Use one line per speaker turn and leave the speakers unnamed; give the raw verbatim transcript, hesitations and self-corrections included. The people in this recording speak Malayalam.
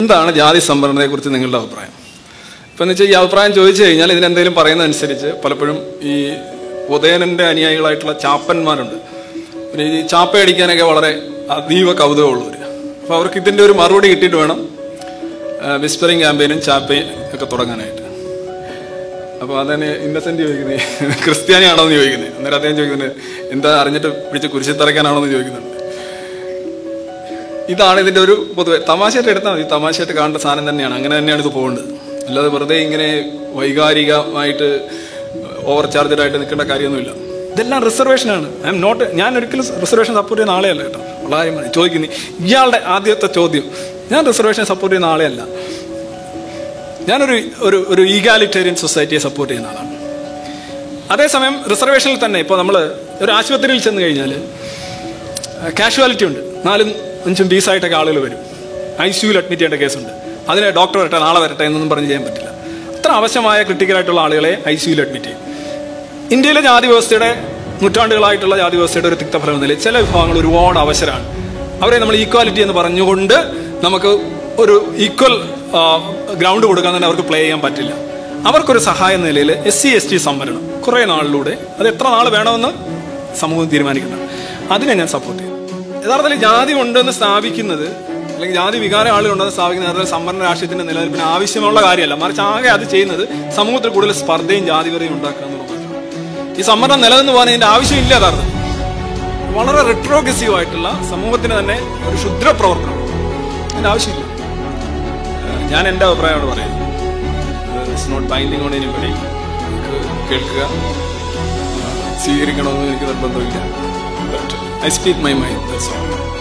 എന്താണ് ജാതി സംവരണത്തെക്കുറിച്ച് നിങ്ങളുടെ അഭിപ്രായം? ഇപ്പം എന്ന് വെച്ചാൽ ഈ അഭിപ്രായം ചോദിച്ചു കഴിഞ്ഞാൽ ഇതിനെന്തെങ്കിലും പറയുന്നതനുസരിച്ച് പലപ്പോഴും ഈ ഉദയനൻ്റെ അനുയായികളായിട്ടുള്ള ചാപ്പന്മാരുണ്ട്. പിന്നെ ഈ ചാപ്പയടിക്കാനൊക്കെ വളരെ അതീവ കൗതുകമുള്ളവർ. അപ്പോൾ അവർക്ക് ഇതിൻ്റെ ഒരു മറുപടി കിട്ടിയിട്ട് വേണം വിസ്പറിങ് ക്യാമ്പയിനും ചാപ്പയും ഒക്കെ തുടങ്ങാനായിട്ട്. അപ്പോൾ അതന്നെ ഇന്നസെൻ്റ് ചോദിക്കുന്നത് ക്രിസ്ത്യാനിയാണോ എന്ന് ചോദിക്കുന്നത്. അന്നേരം അദ്ദേഹം ചോദിക്കുന്നത് എന്താ അറിഞ്ഞിട്ട് പിടിച്ച് കുരിശിത്തറയ്ക്കാനാണോ എന്ന് ചോദിക്കുന്നുണ്ട്. ഇതാണ് ഇതിൻ്റെ ഒരു പൊതുവെ തമാശയായിട്ട് എടുത്താൽ മതി. തമാശയായിട്ട് കാണേണ്ട സാധനം തന്നെയാണ്. അങ്ങനെ തന്നെയാണ് ഇത് പോകേണ്ടത്. അല്ലാതെ വെറുതെ ഇങ്ങനെ വൈകാരികമായിട്ട് ഓവർ ചാർജഡായിട്ട് നിൽക്കേണ്ട കാര്യമൊന്നുമില്ല. ഇതെല്ലാം റിസർവേഷനാണ്. ഐ എം നോട്ട് ഞാൻ ഒരിക്കലും റിസർവേഷൻ സപ്പോർട്ട് ചെയ്യുന്ന ആളെയല്ല കേട്ടോ. വളരെ ചോദിക്കുന്നത് ഇയാളുടെ ആദ്യത്തെ ചോദ്യം. ഞാൻ റിസർവേഷൻ സപ്പോർട്ട് ചെയ്യുന്ന ആളെയല്ല. ഞാനൊരു ഒരു ഒരു ഈഗാലിറ്റേറിയൻ സൊസൈറ്റിയെ സപ്പോർട്ട് ചെയ്യുന്ന ആളാണ്. അതേസമയം റിസർവേഷനിൽ തന്നെ ഇപ്പോൾ നമ്മൾ ഒരു ആശുപത്രിയിൽ ചെന്ന് കഴിഞ്ഞാൽ കാഷ്വാലിറ്റി ഉണ്ട്. നാലും അഞ്ചും പീസായിട്ടൊക്കെ ആളുകൾ വരും. ഐ സിയുയിൽ അഡ്മിറ്റ് ചെയ്യേണ്ട കേസുണ്ട്. അതിന് ഡോക്ടർ വരട്ടെ നാളെ വരട്ടെ എന്നൊന്നും പറഞ്ഞ് ചെയ്യാൻ പറ്റില്ല. അത്ര ആവശ്യമായ ക്രിട്ടിക്കലായിട്ടുള്ള ആളുകളെ ഐ സിയുയിൽ അഡ്മിറ്റ് ചെയ്യും. ഇന്ത്യയിലെ ജാതി വ്യവസ്ഥയുടെ നൂറ്റാണ്ടുകളായിട്ടുള്ള ജാതി വ്യവസ്ഥയുടെ ഒരു തിക്തഫലം എന്ന നിലയിൽ ചില വിഭാഗങ്ങൾ ഒരുപാട് അവസരമാണ്. അവരെ നമ്മൾ ഈക്വാലിറ്റി എന്ന് പറഞ്ഞുകൊണ്ട് നമുക്ക് ഒരു ഈക്വൽ ഗ്രൗണ്ട് കൊടുക്കാൻ തന്നെ അവർക്ക് പ്ലേ ചെയ്യാൻ പറ്റില്ല. അവർക്കൊരു സഹായ നിലയിൽ എസ് സി എസ് ടി സംവരണം കുറേ നാളിലൂടെ അത് എത്ര നാൾ വേണമെന്ന് സമൂഹം തീരുമാനിക്കണം. അതിനെ ഞാൻ സപ്പോർട്ട് ചെയ്യും. യഥാർത്ഥത്തിൽ ജാതി ഉണ്ടെന്ന് സ്ഥാപിക്കുന്നത് അല്ലെങ്കിൽ ജാതി വികാരം ആളുകളുണ്ടെന്ന് സ്ഥാപിക്കുന്നത് അതുപോലെ സംവരണ രാഷ്ട്രീയത്തിന്റെ നിലനിൽപ്പിന് ആവശ്യമുള്ള കാര്യമല്ല. മറിച്ച് ആകെ അത് ചെയ്യുന്നത് സമൂഹത്തിൽ കൂടുതൽ സ്പർദ്ധയും ജാതിവെറിയും ഉണ്ടാക്കുക എന്നുള്ളതാണ്. ഈ സംവരണം നിലനിന്ന് പോകാൻ ഇതിന്റെ ആവശ്യമില്ല. യഥാർത്ഥം വളരെ റിട്രോഗ്രസീവ് ആയിട്ടുള്ള സമൂഹത്തിന് തന്നെ ഒരു ക്ഷുദ്ര പ്രവർത്തനം. അതിന്റെ ആവശ്യമില്ല. ഞാൻ എൻ്റെ അഭിപ്രായമാണ് പറയുന്നത്. It's not binding on anybody. കേൾക്കുക, സ്വീകരിക്കണമെന്ന് എനിക്ക് നിർബന്ധമില്ല. But I speak my mind. That's all.